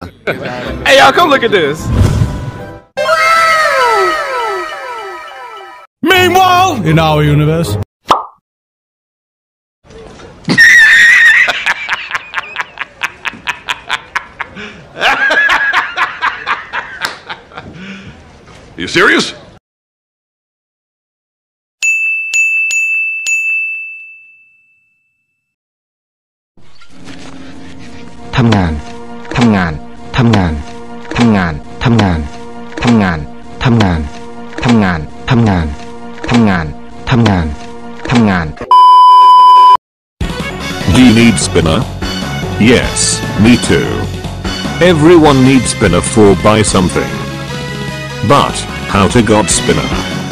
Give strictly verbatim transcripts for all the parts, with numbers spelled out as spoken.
Hey y'all, come look at this. Meanwhile, in our universe. You serious? Tamngan, Tamngan, Tamngan, Tamngan, Tamngan, Tamngan, Tamngan, Tamngan, Tamngan, Tamngan, Tamngan, Tamngan. Do you need spinner? Yes, me too. Everyone needs spinner for buy something. But, how to got spinner?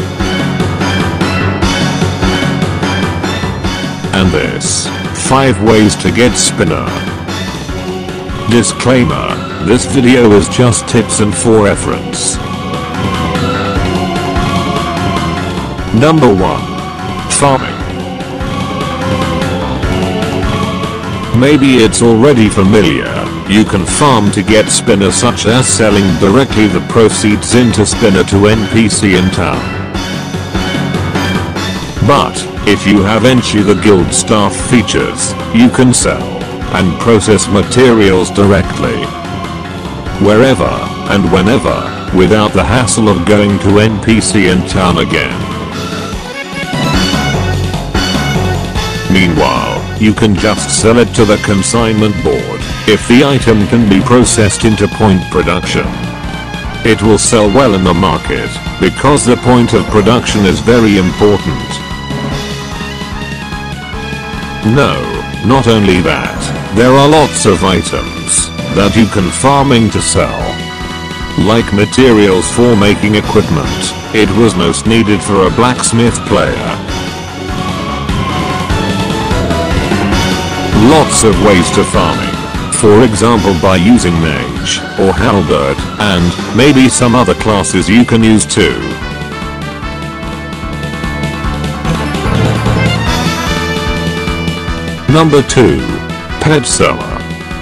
And this, five ways to get spinner. Disclaimer, this video is just tips and for reference. Number one. Farming. Maybe it's already familiar, you can farm to get spinner, such as selling directly the proceeds into spinner to N P C in town. But, if you have Enchi the guild staff features, you can sell and process materials directly, wherever and whenever, without the hassle of going to N P C in town again. Meanwhile, you can just sell it to the consignment board, if the item can be processed into point production. It will sell well in the market, because the point of production is very important. No, not only that, there are lots of items that you can farming to sell. Like materials for making equipment, it was most needed for a blacksmith player. Lots of ways to farming, for example by using mage or halberd, and maybe some other classes you can use too. Number two. Pet seller.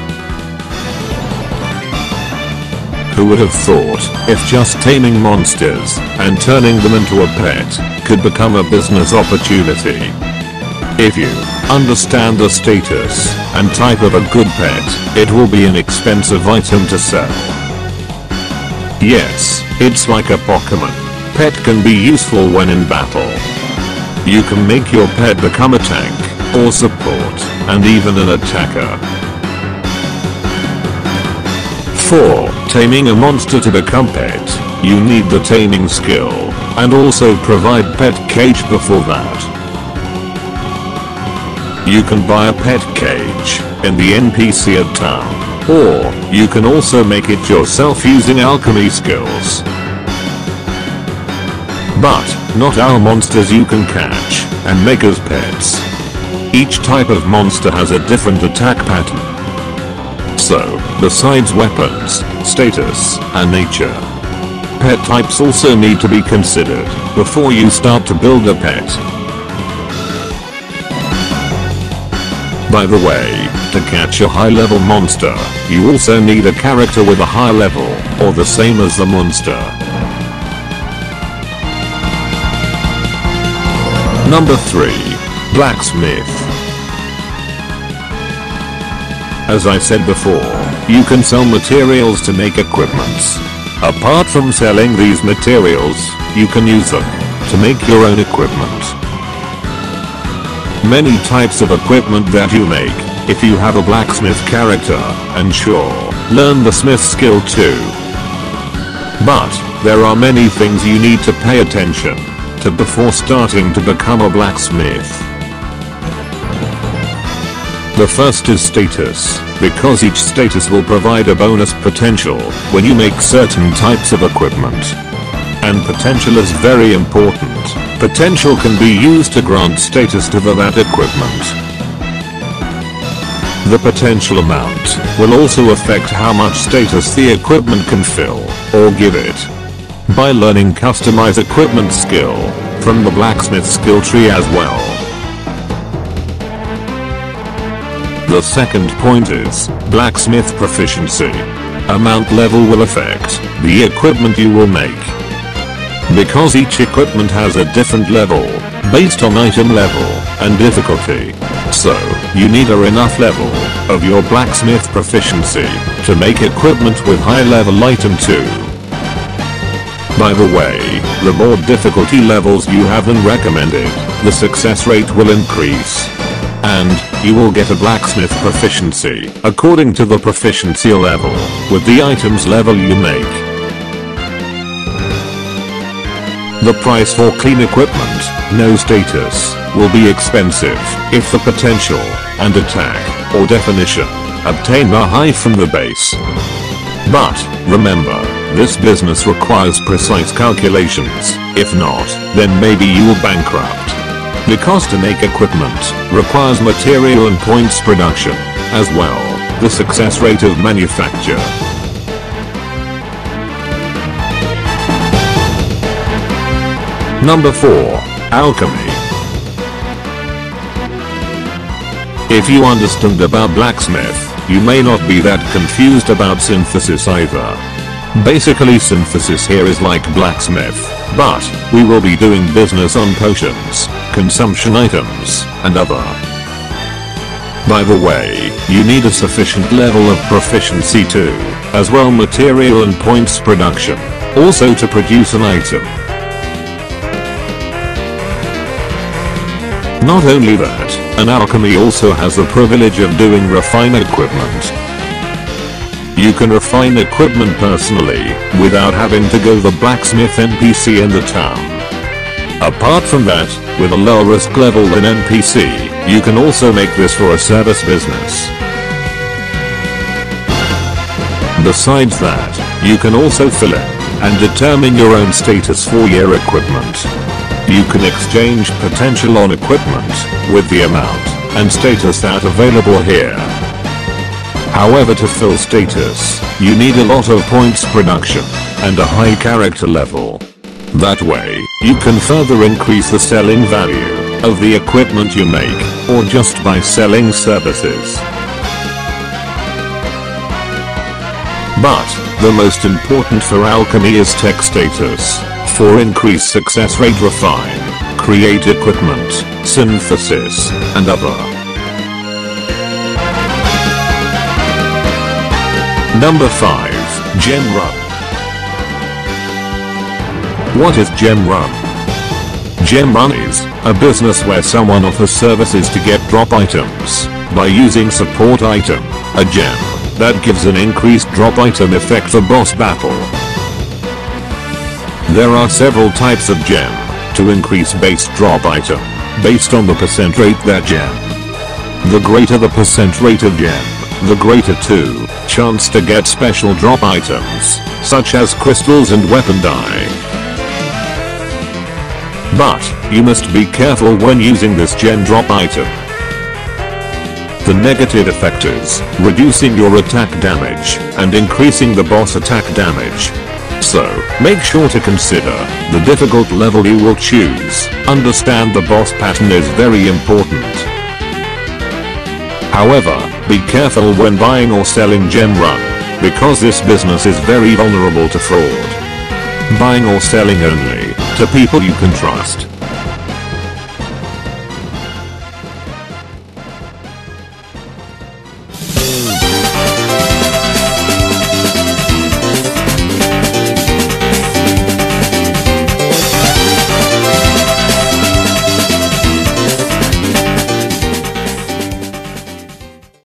Who would have thought, if just taming monsters and turning them into a pet could become a business opportunity? If you understand the status and type of a good pet, it will be an expensive item to sell. Yes, it's like a Pokemon. Pet can be useful when in battle. You can make your pet become a tank, or support, and even an attacker. four. Taming a monster to become pet, you need the taming skill, and also provide pet cage before that. You can buy a pet cage in the N P C at town, or you can also make it yourself using alchemy skills. But, not all monsters you can catch and make as pets. Each type of monster has a different attack pattern. So, besides weapons, status, and nature, pet types also need to be considered before you start to build a pet. By the way, to catch a high-level monster, you also need a character with a high level, or the same as the monster. Number three. Blacksmith. As I said before, you can sell materials to make equipments. Apart from selling these materials, you can use them to make your own equipment. Many types of equipment that you make, if you have a blacksmith character, and sure, learn the smith skill too. But, there are many things you need to pay attention to before starting to become a blacksmith. The first is status, because each status will provide a bonus potential when you make certain types of equipment. And potential is very important. Potential can be used to grant status to that equipment. The potential amount will also affect how much status the equipment can fill, or give it. By learning customize equipment skill from the blacksmith skill tree as well. The second point is blacksmith proficiency. amount level will affect the equipment you will make. Because each equipment has a different level, based on item level and difficulty. So, you need a enough level of your blacksmith proficiency to make equipment with high level item too. By the way, the more difficulty levels you have than recommended, the success rate will increase. And, you will get a blacksmith proficiency according to the proficiency level with the items level you make. The price for clean equipment, no status, will be expensive if the potential and attack or definition obtained are high from the base. But, remember, this business requires precise calculations. If not, then maybe you will bankrupt. Because to make equipment requires material and points production, as well, the success rate of manufacture. Number four. Alchemy. If you understand about blacksmith, you may not be that confused about synthesis either. Basically synthesis here is like blacksmith, but we will be doing business on potions, consumption items, and other. By the way, you need a sufficient level of proficiency too, as well material and points production, also to produce an item. Not only that, an alchemy also has the privilege of doing refine equipment. You can refine equipment personally, without having to go the blacksmith N P C in the town. Apart from that, with a lower risk level than N P C, you can also make this for a service business. Besides that, you can also fill in and determine your own status for your equipment. You can exchange potential on equipment with the amount and status that available here. However, to fill status, you need a lot of points production and a high character level. That way, you can further increase the selling value of the equipment you make, or just by selling services. But, the most important for alchemy is tech status. For increased success rate, refine, create equipment, synthesis, and other. Number five. Gem Run. What is Gem Run? Gem Run is a business where someone offers services to get drop items by using support item, a gem that gives an increased drop item effect for boss battle. There are several types of gem to increase base drop item based on the percent rate that gem. The greater the percent rate of gem, the greater too chance to get special drop items such as crystals and weapon dye. But you must be careful when using this gem drop item. The negative effect is reducing your attack damage and increasing the boss attack damage. So, make sure to consider the difficult level you will choose. Understand the boss pattern is very important. However, be careful when buying or selling Gem Run, because this business is very vulnerable to fraud. Buying or selling only to people you can trust.